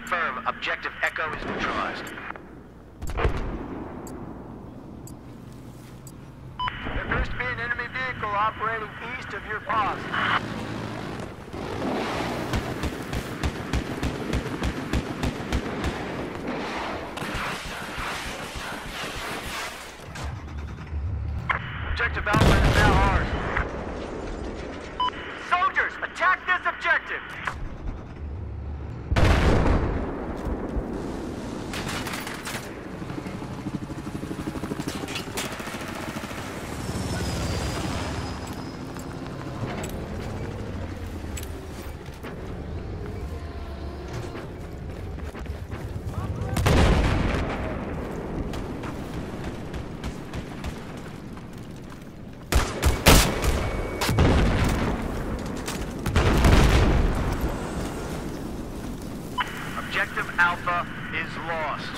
confirm Objective Echo is neutralized. There appears to be an enemy vehicle operating east of your post. Objective Alpha is now ours. Soldiers, attack this objective! Objective Alpha is lost.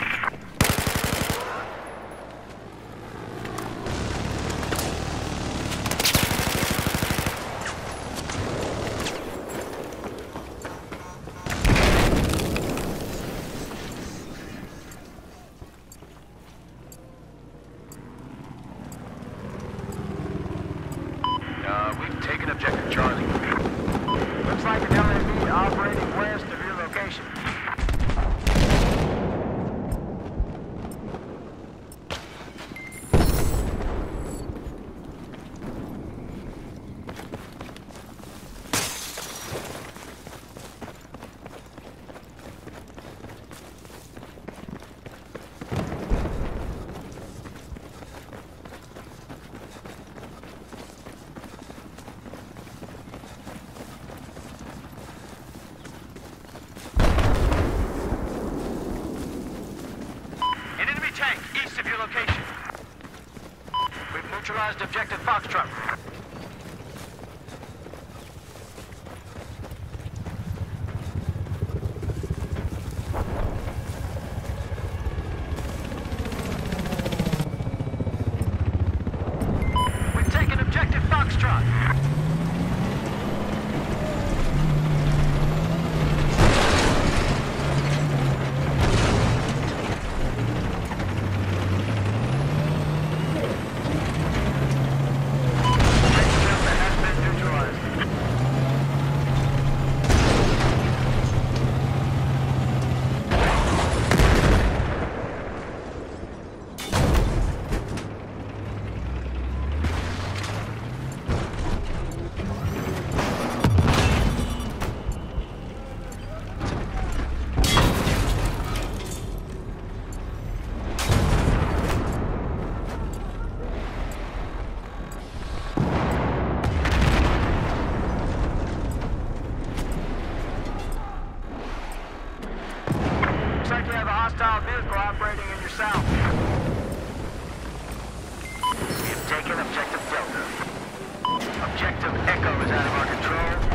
We've taken Objective Charlie. Looks like an LAV operating west of your location. Tank east of your location. We've neutralized Objective Foxtrot. We've taken Objective Foxtrot. Looks like you have a hostile vehicle operating in your south. We've taken Objective Delta. Objective Echo is out of our control.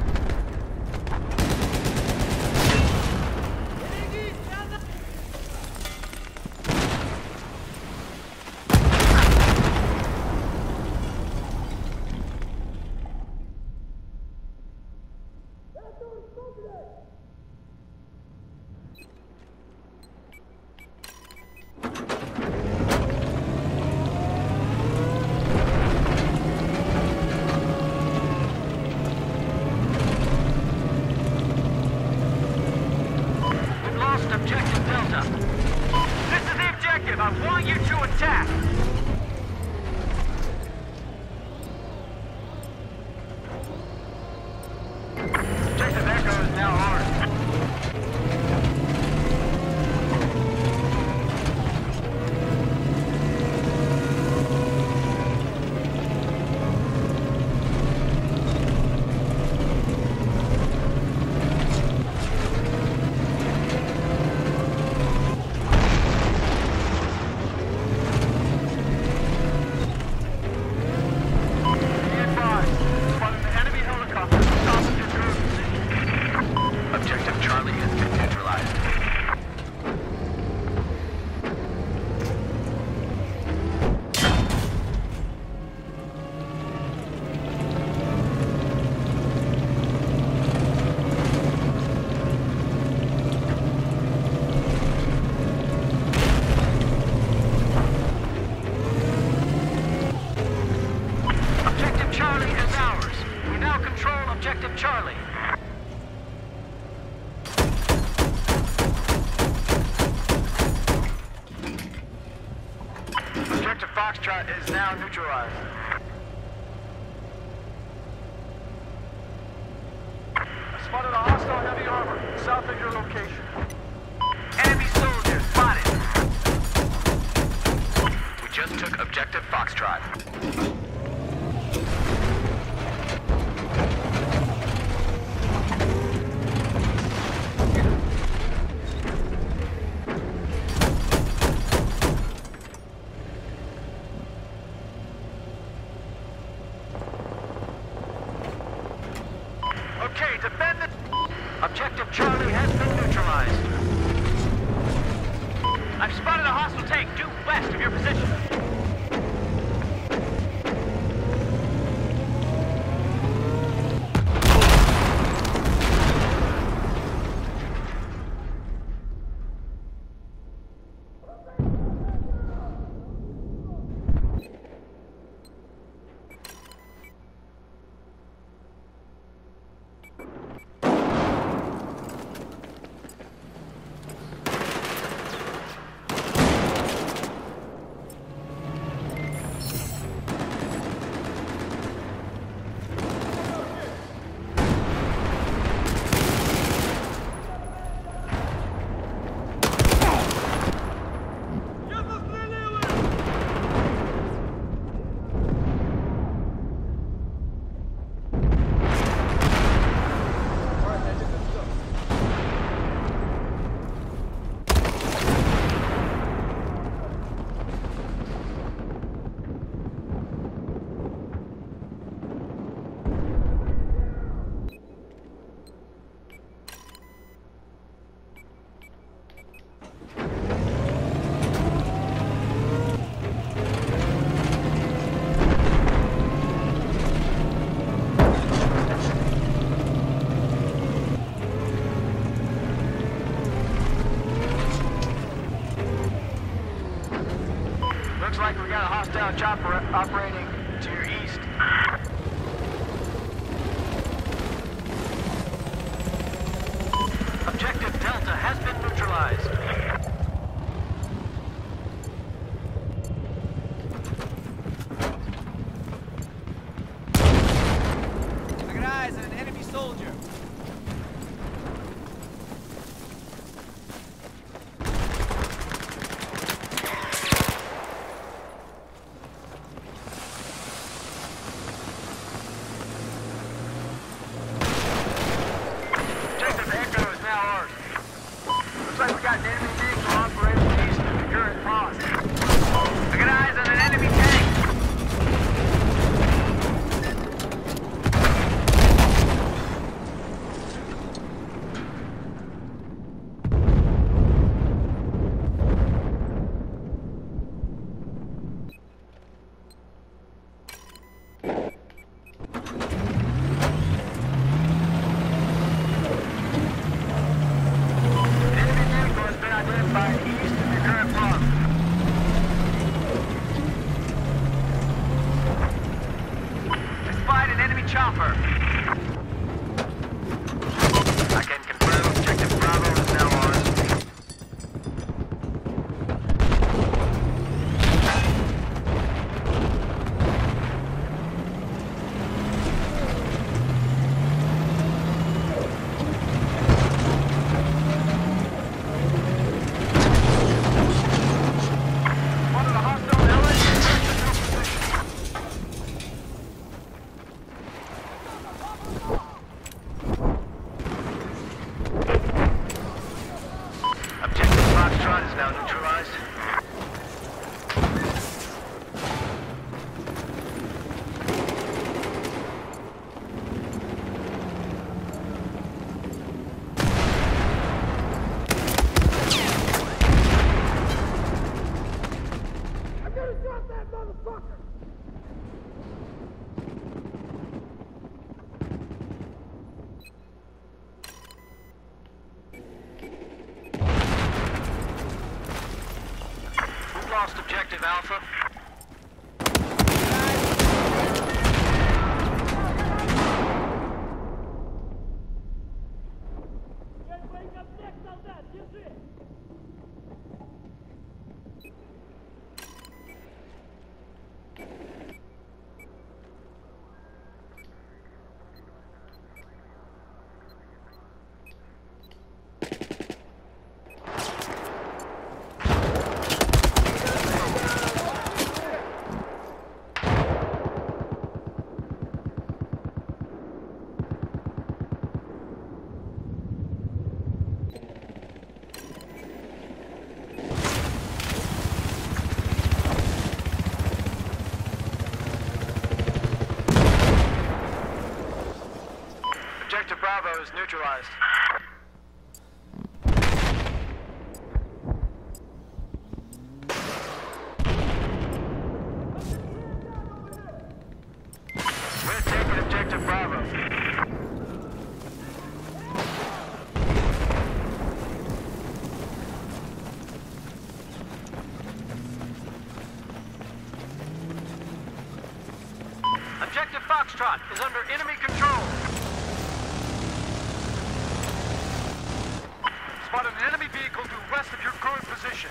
Objective Delta. This is the objective. I want you to attack. Objective Echo is now ours. Objective Foxtrot is now neutralized. I spotted a hostile heavy armor south of your location. Enemy soldier spotted. We just took objective Foxtrot. Okay, defend the... Objective Charlie has been neutralized. I've spotted a hostile tank due west of your position. Looks like we got a hostile chopper operating to your east. Objective Delta has been neutralized. I got eyes on an enemy soldier. Objective Echo is now ours. Looks like we got an enemy vehicle operating east of the current pond. I got eyes on an enemy tank. An enemy vehicle has been identified east of your current pond. I spied an enemy chopper. I can confirm objective Bravo is now ours. One of the hostile Objective Foxtrot is now neutralized. We've lost objective Alpha. Objective Bravo is neutralized. We're taking objective Bravo. Objective Foxtrot is under enemy control. Spotted an enemy vehicle due west of your current position.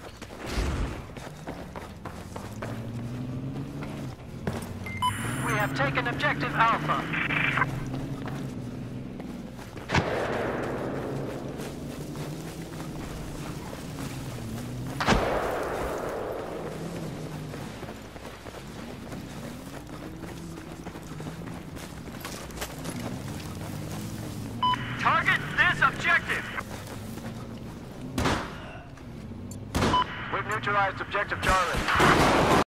We have taken objective Alpha. Target this objective. We've neutralized objective Charlie.